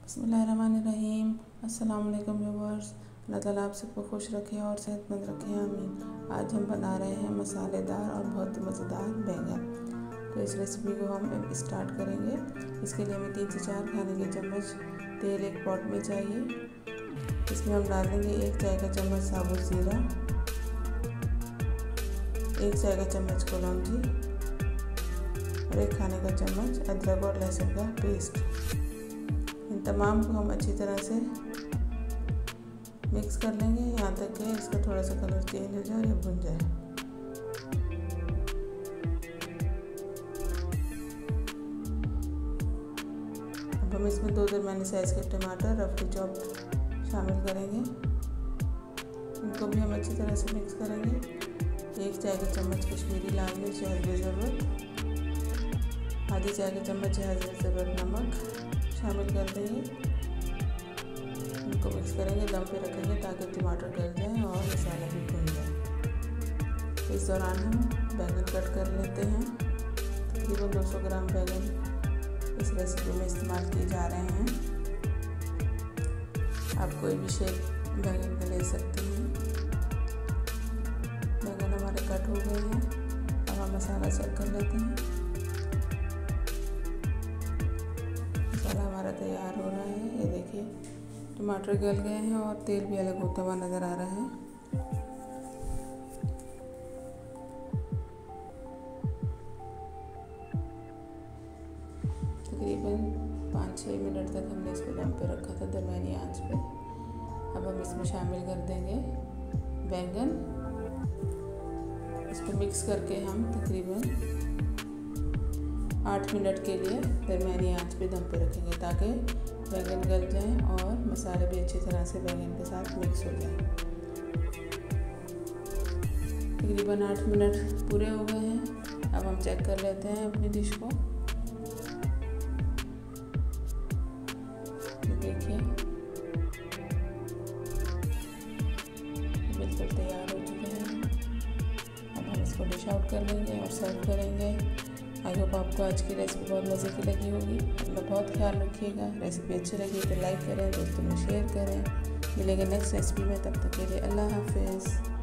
बिस्मिल्लाहिर्रहमानिर्रहीम। अस्सलाम वालेकुम व्यूअर्स। अल्लाह ताला आप सबको खुश रखे और सेहतमंद रखे, आमीन। आज हम बना रहे हैं मसालेदार और बहुत मज़ेदार बैंगन। तो इस रेसिपी को हम स्टार्ट करेंगे। इसके लिए हमें 3 से 4 खाने के चम्मच तेल एक पॉट में चाहिए। इसमें हम डालेंगे 1 चाय का चम्मच साबुत ज़ीरा, 1 चाय का चम्मच कलौंजी और 1 खाने का चम्मच अदरक और लहसुन का पेस्ट। इन तमाम को हम अच्छी तरह से मिक्स कर लेंगे यहाँ तक कि इसका थोड़ा सा कलर चेंज हो जाए या भुन जाए। अब हम इसमें 2 दरमियाने साइज़ के टमाटर रफली चॉप शामिल करेंगे। इनको भी हम अच्छी तरह से मिक्स करेंगे। 1 चाय का चम्मच कश्मीरी लाल मिर्च हल्दी ज़रूरत, आधी चाय का चम्मच ज़रूरत नमक शामिल कर देंगे। इनको मिक्स करेंगे, दम पे रखेंगे ताकि टमाटर गल जाए और मसाला भी भुन जाए। इस दौरान हम बैंगन कट कर लेते हैं। तकरीबन 200 ग्राम बैंगन इस रेसिपी में इस्तेमाल किए जा रहे हैं। आप कोई भी शेप बैंगन का ले सकते हैं। बैंगन हमारे कट हो गए हैं। अब हम मसाला चेक कर लेते हैं। मसाला हमारा तैयार हो रहा है। ये देखिए टमाटर गल गए हैं और तेल भी अलग होता हुआ नज़र आ रहा है। तकरीबन 5-6 मिनट तक हमने इसको दम पे रखा था दरमियानी आंच पे। अब हम इसमें शामिल कर देंगे बैंगन। इसको मिक्स करके हम तकरीबन 8 मिनट के लिए दरमियानी आंच पे दम पे रखेंगे ताकि बैंगन गल जाएं और मसाले भी अच्छी तरह से बैंगन के साथ मिक्स हो जाएं। तकरीबन 8 मिनट पूरे हो गए हैं। अब हम चेक कर लेते हैं अपनी डिश को। देखिए बिल्कुल तैयार हो चुके हैं। अब हम इसको डिश आउट कर लेंगे और सर्व करेंगे। आई होप आपको आज की रेसिपी बहुत मज़े की लगी होगी। अपना बहुत ख्याल रखिएगा। रेसिपी अच्छी लगी तो लाइक करें, दोस्तों में शेयर करें। मिलेंगे नेक्स्ट रेसिपी में, तब तक के लिए अल्लाह हाफिज़।